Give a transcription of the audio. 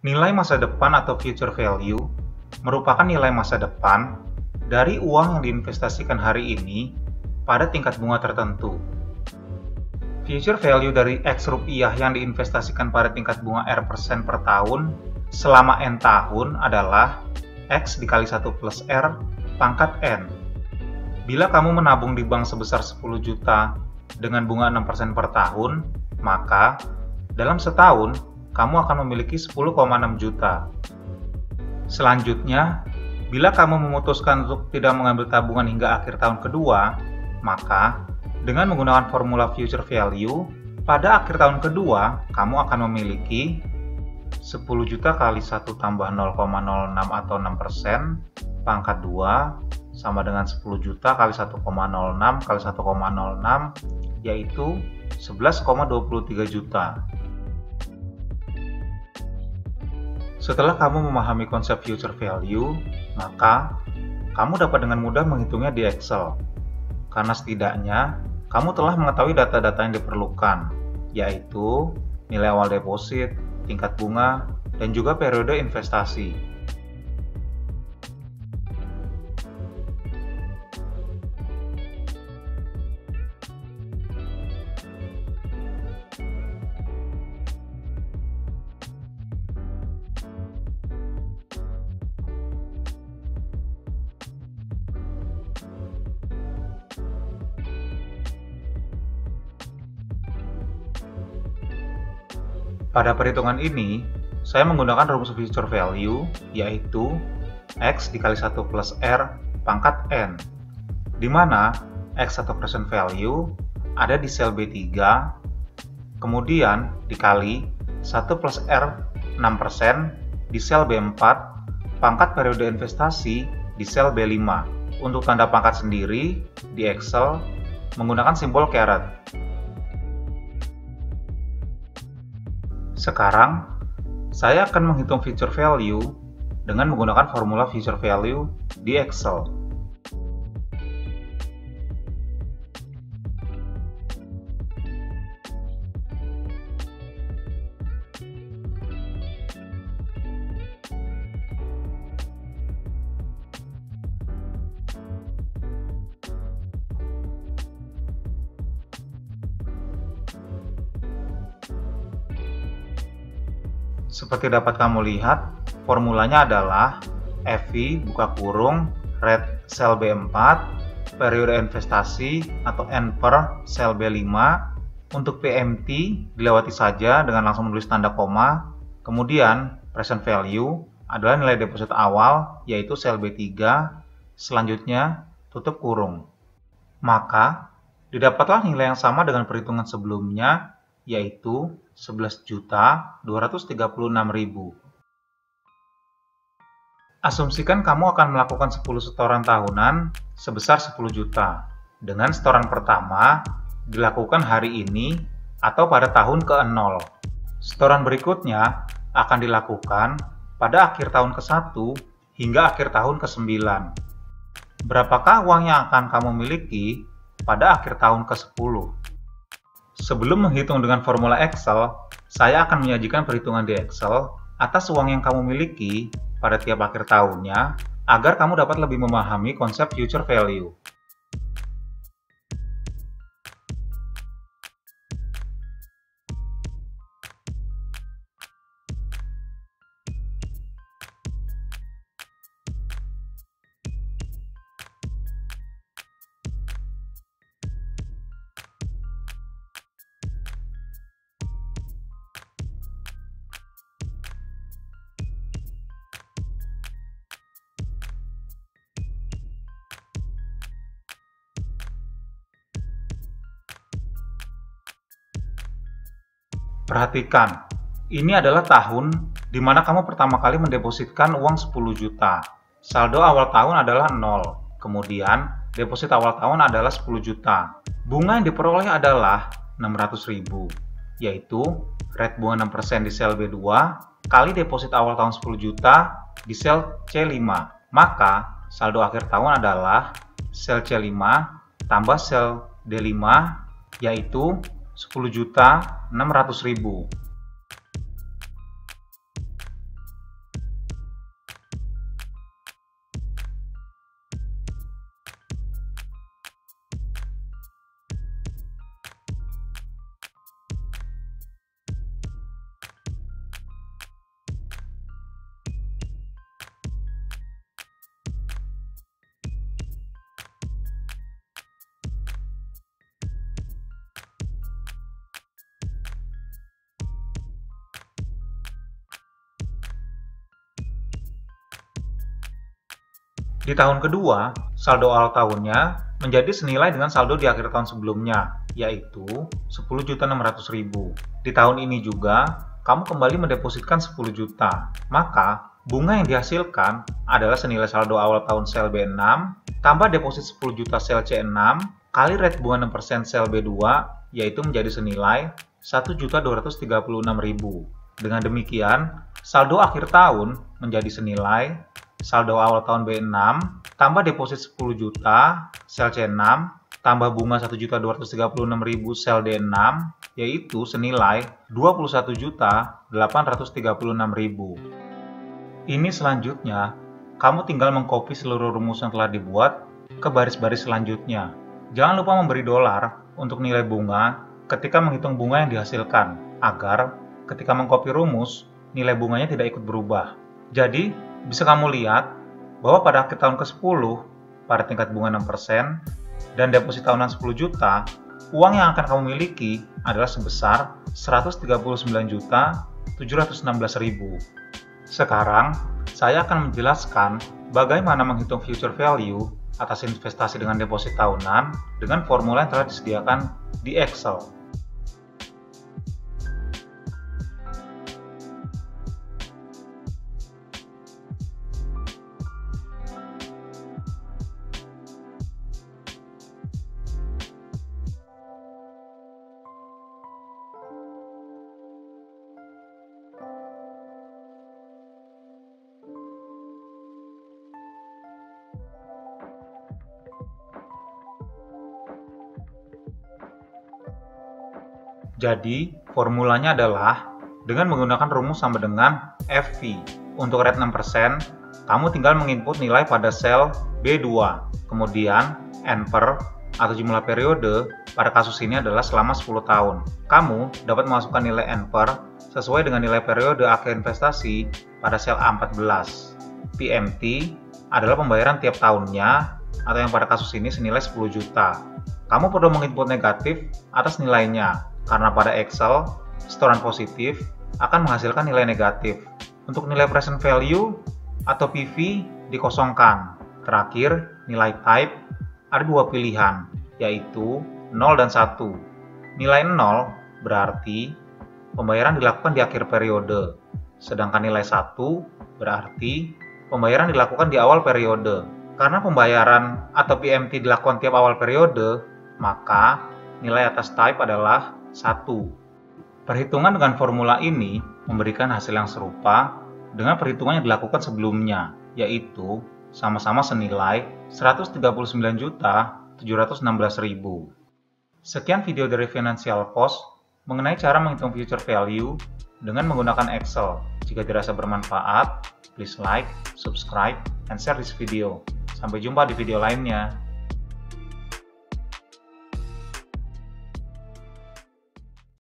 Nilai masa depan atau future value merupakan nilai masa depan dari uang yang diinvestasikan hari ini pada tingkat bunga tertentu. Future value dari X rupiah yang diinvestasikan pada tingkat bunga R% per tahun selama N tahun adalah X dikali 1 plus R pangkat N. Bila kamu menabung di bank sebesar 10 juta dengan bunga 6% per tahun, maka dalam setahun kamu akan memiliki 10,6 juta. Selanjutnya, bila kamu memutuskan untuk tidak mengambil tabungan hingga akhir tahun kedua, maka dengan menggunakan formula future value, pada akhir tahun kedua, kamu akan memiliki 10 juta kali 1 tambah 0,06 atau 6% pangkat 2 sama dengan 10 juta kali 1,06 kali 1,06 yaitu 11,23 juta. Setelah kamu memahami konsep future value, maka kamu dapat dengan mudah menghitungnya di Excel. Karena setidaknya kamu telah mengetahui data-data yang diperlukan, yaitu nilai awal deposit, tingkat bunga, dan juga periode investasi. Pada perhitungan ini, saya menggunakan rumus future value, yaitu X dikali 1 plus R pangkat N, di mana X atau present value ada di sel B3, kemudian dikali 1 plus R 6% di sel B4, pangkat periode investasi di sel B5. Untuk tanda pangkat sendiri, di Excel menggunakan simbol caret. Sekarang, saya akan menghitung future value dengan menggunakan formula future value di Excel. Seperti dapat kamu lihat, formulanya adalah FV buka kurung red sel B4 periode investasi atau N per sel B5. Untuk PMT dilewati saja dengan langsung menulis tanda koma. Kemudian present value adalah nilai deposit awal yaitu sel B3. Selanjutnya tutup kurung. Maka didapatlah nilai yang sama dengan perhitungan sebelumnya, yaitu 11.236.000. Asumsikan kamu akan melakukan 10 setoran tahunan sebesar 10 juta. Dengan setoran pertama dilakukan hari ini atau pada tahun ke-0. Setoran berikutnya akan dilakukan pada akhir tahun ke-1 hingga akhir tahun ke-9. Berapakah uang yang akan kamu miliki pada akhir tahun ke-10? Sebelum menghitung dengan formula Excel, saya akan menyajikan perhitungan di Excel atas uang yang kamu miliki pada tiap akhir tahunnya agar kamu dapat lebih memahami konsep future value. Perhatikan, ini adalah tahun di mana kamu pertama kali mendepositkan uang 10 juta. Saldo awal tahun adalah 0, kemudian deposit awal tahun adalah 10 juta. Bunga yang diperoleh adalah 600.000, yaitu rate bunga 6% di sel B2 kali deposit awal tahun 10 juta di sel C5. Maka saldo akhir tahun adalah sel C5 tambah sel D5, yaitu 10.600.000. Di tahun kedua, saldo awal tahunnya menjadi senilai dengan saldo di akhir tahun sebelumnya, yaitu 10.600.000. Di tahun ini juga, kamu kembali mendepositkan 10 juta. Maka, bunga yang dihasilkan adalah senilai saldo awal tahun sel B6, tambah deposit 10 juta sel C6, kali rate bunga 6% sel B2, yaitu menjadi senilai 1.236.000. Dengan demikian, saldo akhir tahun menjadi senilai saldo awal tahun B6, tambah deposit 10 juta, sel C6, tambah bunga 1.236.000 sel D6, yaitu senilai 21.836.000. Ini selanjutnya, kamu tinggal mengcopy seluruh rumus yang telah dibuat ke baris-baris selanjutnya. Jangan lupa memberi dolar untuk nilai bunga ketika menghitung bunga yang dihasilkan, agar ketika mengcopy rumus, nilai bunganya tidak ikut berubah. Jadi, bisa kamu lihat bahwa pada akhir tahun ke-10, pada tingkat bunga 6% dan deposit tahunan 10 juta, uang yang akan kamu miliki adalah sebesar 139.716.000. Sekarang, saya akan menjelaskan bagaimana menghitung future value atas investasi dengan deposit tahunan dengan formula yang telah disediakan di Excel. Jadi, formulanya adalah dengan menggunakan rumus sama dengan FV. Untuk rate 6%, kamu tinggal menginput nilai pada sel B2. Kemudian, NPER atau jumlah periode pada kasus ini adalah selama 10 tahun. Kamu dapat memasukkan nilai NPER sesuai dengan nilai periode akhir investasi pada sel A14. PMT adalah pembayaran tiap tahunnya atau yang pada kasus ini senilai 10 juta. Kamu perlu menginput negatif atas nilainya, karena pada Excel, setoran positif akan menghasilkan nilai negatif. Untuk nilai present value atau PV dikosongkan. Terakhir, nilai type ada dua pilihan, yaitu 0 dan 1. Nilai 0 berarti pembayaran dilakukan di akhir periode, sedangkan nilai 1 berarti pembayaran dilakukan di awal periode. Karena pembayaran atau PMT dilakukan tiap awal periode, maka nilai atas type adalah 1. Perhitungan dengan formula ini memberikan hasil yang serupa dengan perhitungan yang dilakukan sebelumnya, yaitu sama-sama senilai 139.716.000. Sekian video dari Financial Post mengenai cara menghitung future value dengan menggunakan Excel. Jika dirasa bermanfaat, please like, subscribe, and share this video. Sampai jumpa di video lainnya.